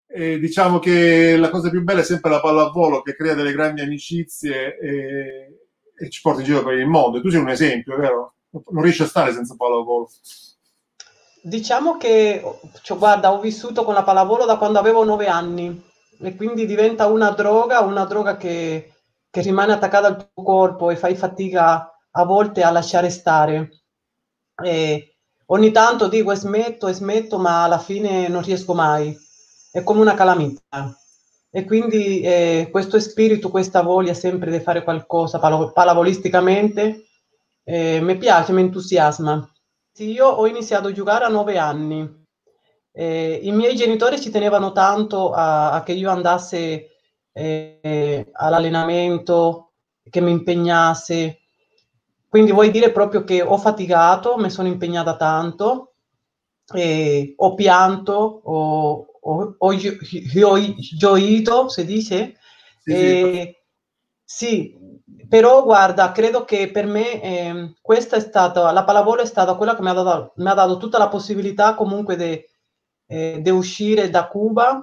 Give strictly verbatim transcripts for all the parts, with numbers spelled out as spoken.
E diciamo che la cosa più bella è sempre la pallavolo che crea delle grandi amicizie e, e ci porta in giro per il mondo. E tu sei un esempio, vero? Non riesci a stare senza pallavolo. Diciamo che, cioè, guarda, ho vissuto con la pallavolo da quando avevo nove anni e quindi diventa una droga, una droga che, che rimane attaccata al tuo corpo e fai fatica a volte a lasciare stare. E ogni tanto dico e smetto e smetto, ma alla fine non riesco mai. È come una calamita. E quindi eh, questo spirito, questa voglia sempre di fare qualcosa palo- pallavolisticamente, eh, mi piace, mi entusiasma. Sì, io ho iniziato a giocare a nove anni. Eh, I miei genitori ci tenevano tanto a, a che io andasse eh, all'allenamento, che mi impegnasse. Quindi vuol dire proprio che ho faticato, mi sono impegnata tanto, eh, ho pianto, ho, ho, ho gio- gio- gioito, si dice? Sì, sì. Eh, sì, però guarda, credo che per me ehm, questa è stata, la pallavolo è stata quella che mi ha dato, mi ha dato tutta la possibilità comunque di eh, uscire da Cuba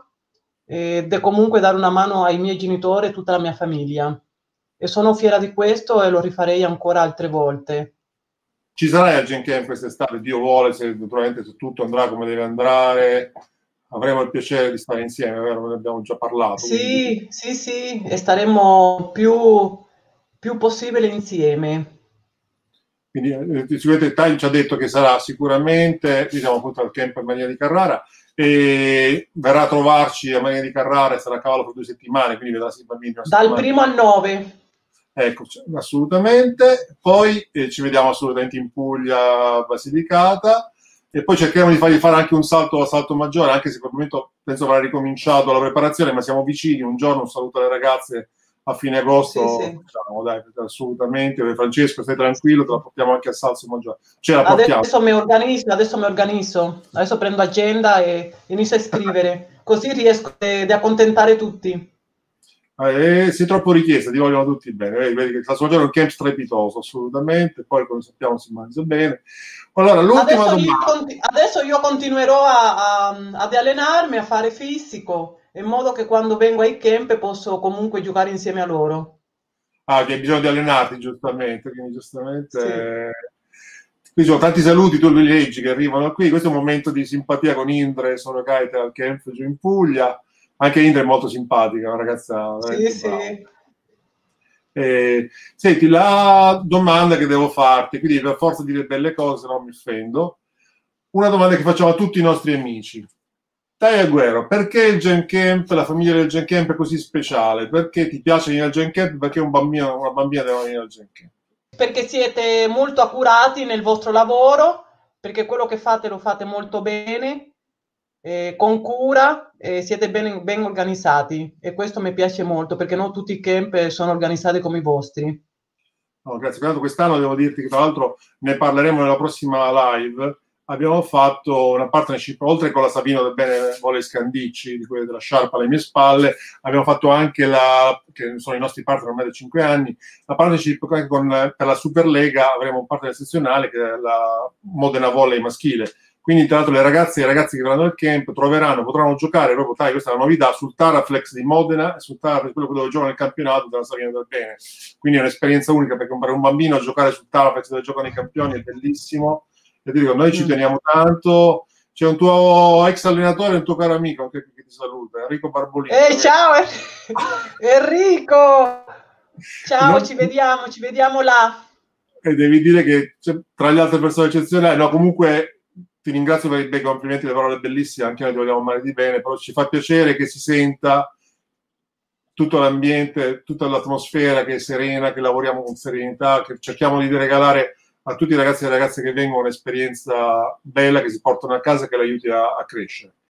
e di comunque dare una mano ai miei genitori e tutta la mia famiglia. E sono fiera di questo e lo rifarei ancora altre volte. Ci sarai al Gen Camp quest'estate, Dio vuole, se naturalmente se tutto andrà come deve andare, avremo il piacere di stare insieme, vero? Ne abbiamo già parlato, quindi, Sì, sì, sì, e staremo più, più possibile insieme. quindi eh, sicuramente Tagli ci ha detto che sarà sicuramente, diciamo appunto al camp a Maria di Carrara, e verrà a trovarci a Maria di Carrara e sarà a cavallo per due settimane, quindi vedrà i bambini una Dal settimana. primo al nove. Ecco, assolutamente. Poi eh, ci vediamo assolutamente in Puglia, Basilicata, e poi cerchiamo di fargli fare anche un salto a Salto Maggiore, anche se per il momento penso avrà ricominciato la preparazione, ma siamo vicini. Un giorno un saluto alle ragazze a fine Sì, agosto, sì. facciamo, dai, assolutamente. Francesco, stai tranquillo, te la portiamo anche a Salto Maggiore. Ce la portiamo. Adesso mi organizzo, adesso mi organizzo. Adesso prendo agenda e inizio a scrivere. Così riesco eh, ad accontentare tutti. Eh, sei troppo richiesta, ti vogliono tutti bene. Vedi, vedi che Salto Maggiore è un camp strepitoso, assolutamente. Poi, come sappiamo, si mangia bene. Allora, l'ultima Adesso io, domanda. conti- adesso io continuerò a- a- ad allenarmi, a fare fisico, in modo che quando vengo ai camp posso comunque giocare insieme a loro. Ah, che hai bisogno di allenarti, giustamente, quindi giustamente... Sì. eh, Qui ci sono tanti saluti, tu li leggi che arrivano qui. Questo è un momento di simpatia con Indre e Sorokaite al camp giù in Puglia. Anche Indre è molto simpatica, una ragazza Sì, veramente brava. sì. Eh, senti, la domanda che devo farti, quindi per forza di dire belle cose, se no mi offendo. Una domanda che facciamo a tutti i nostri amici. Dai Agüero, perché il Gen Camp, la famiglia del Gen Camp è così speciale? Perché ti piace venire al Gen Camp? Perché un bambino, una bambina deve venire al Gen Camp? Perché siete molto accurati nel vostro lavoro, perché quello che fate lo fate molto bene, eh, con cura, e siete ben, ben organizzati. E questo mi piace molto, perché non tutti i camp sono organizzati come i vostri. No, grazie. Peraltro quest'anno devo dirti che tra l'altro ne parleremo nella prossima live. Abbiamo fatto una partnership, oltre con la Savino del Bene Vole Scandicci, di quelle della Sciarpa alle mie spalle, abbiamo fatto anche la, che sono i nostri partner ormai da cinque anni, la partnership anche con, per la Superlega avremo un partner eccezionale che è la Modena Volley maschile. Quindi, tra l'altro, le ragazze e i ragazzi che verranno al camp troveranno, potranno giocare proprio, dai, questa è la novità, sul Taraflex di Modena e sul Taraflex, quello dove giocano il campionato della Savino del Bene. Quindi è un'esperienza unica perché per un bambino a giocare sul Taraflex dove giocano i campioni è bellissimo. E ti dico, noi ci Mm. teniamo tanto. C'è un tuo ex allenatore, un tuo caro amico anche che ti saluta, Enrico Barbolini. Ehi, ciao Enrico! Ciao, Non- ci vediamo, ci vediamo là. e devi dire che cioè, tra le altre persone eccezionali, no, comunque ti ringrazio per i bei complimenti, le parole bellissime, anche noi ti vogliamo male di bene, però ci fa piacere che si senta tutto l'ambiente, tutta l'atmosfera che è serena, che lavoriamo con serenità, che cerchiamo di regalare a tutti i ragazzi e le ragazze che vengono un'esperienza bella, che si portano a casa e che l'aiuti a, a crescere.